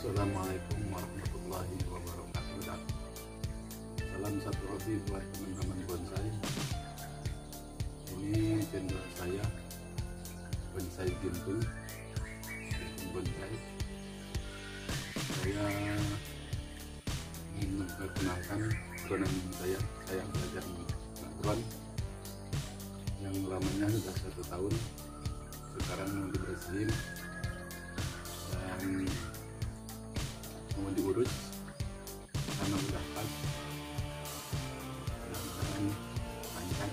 Assalamualaikum warahmatullahi wabarakatuh. Salam satu hobi buat teman-teman bonsai. Ini channel saya, Bonsai Gintung Bonsai. Saya ingin memperkenalkan drone saya belajar drone yang lamanya sudah 1 tahun. Sekarang mau dibersihin dan mau diurus karena udah pas, mudah-mudahan lancar.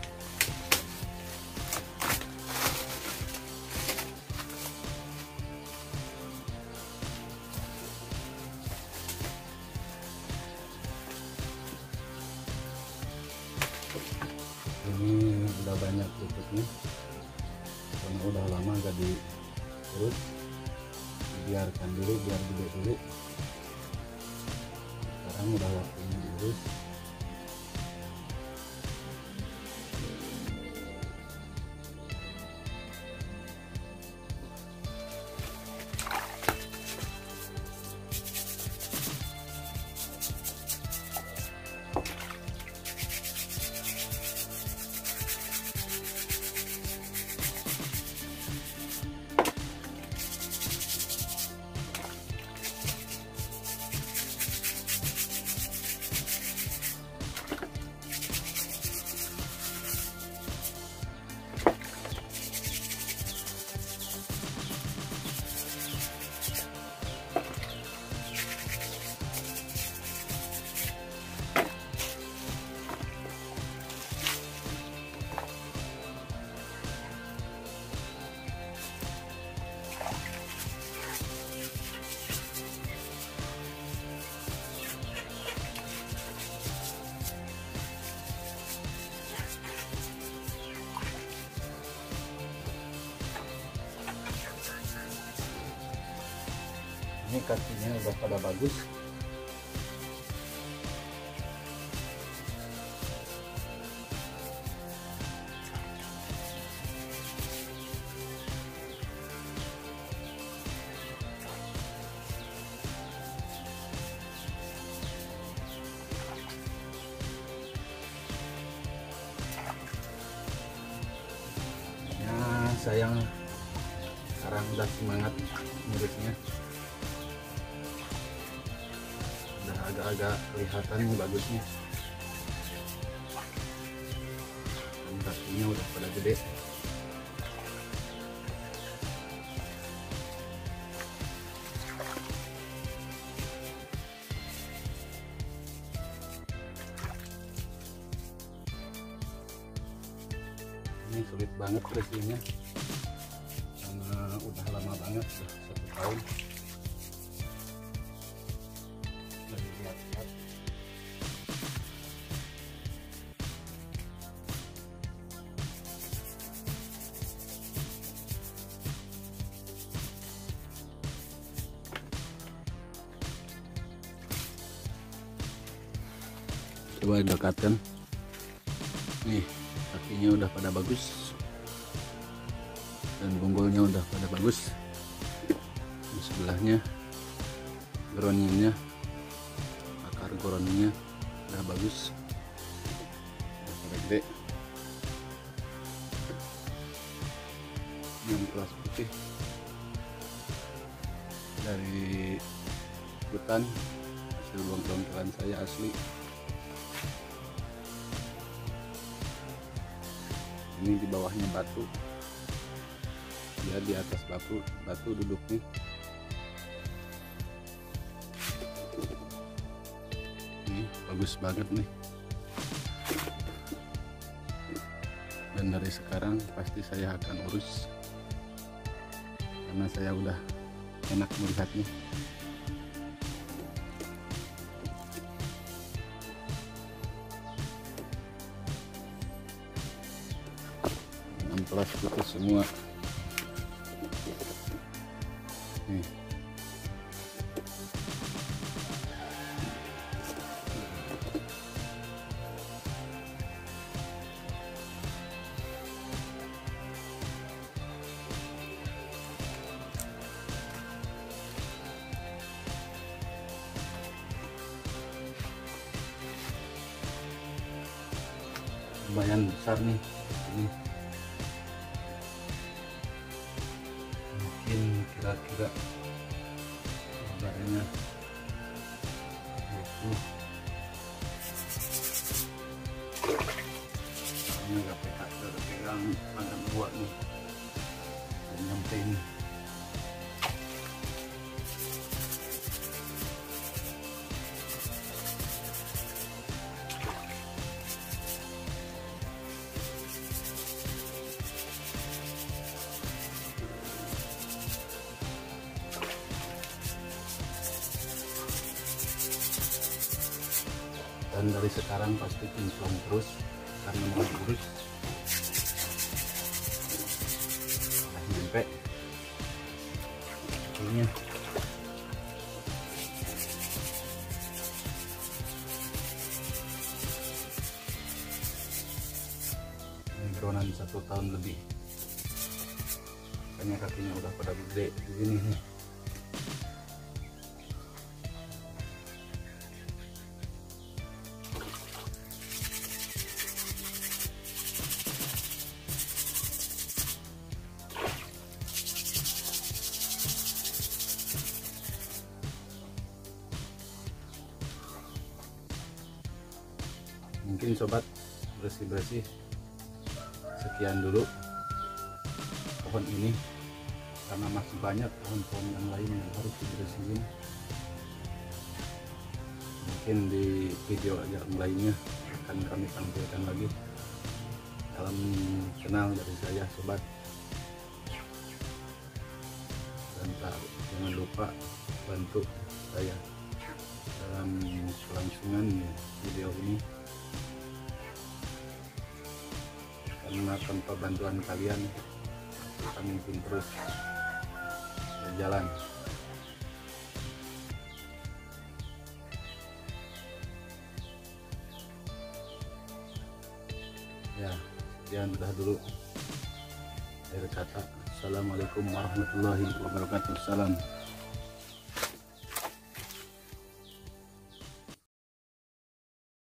Ini udah banyak tutupnya karena udah lama gak diurus, biarkan dulu biar gede dulu. Sekarang udah waktunya diurus. Ini kakinya udah pada bagus. Ya, sayang sekarang udah semangat ngurusnya. Agak-agak kelihatan nih bagusnya, dan kakinya udah pada gede. Ini sulit banget bersihnya karena udah lama banget, udah 1 tahun. Coba dekatkan, nih kakinya udah pada bagus dan bonggolnya udah pada bagus. Di sebelahnya groundnya, akar groundnya udah bagus, udah pada gede. Yang kelas putih dari hutan, hasil bongkaran saya asli. Ini di bawahnya batu, dia di atas batu duduknya. Ini bagus banget nih, dan dari sekarang pasti saya akan urus karena saya udah enak melihatnya. Amplas putih semua nih. lumayan besar nih ini. Mungkin kira-kira lebarnya itu ini nggak pegang pada dua nih dan nyampe ini. Dan dari sekarang pasti kinclong terus karena mau urus udah nyampe ini. Gronan 1 tahun lebih, makanya kakinya udah pada gede begini nih. Mungkin sobat bersih-bersih sekian dulu pohon ini, karena masih banyak pohon-pohon yang lain yang harus dibersihin. Mungkin di video yang lainnya akan kami tampilkan lagi. Salam kenal dari saya sobat, dan jangan lupa bantu saya dalam kelangsungan video ini, karena tanpa bantuan kalian kita mungkin terus berjalan. Ya, sekian udah dulu akhir kata. Assalamualaikum warahmatullahi wabarakatuh. Salam.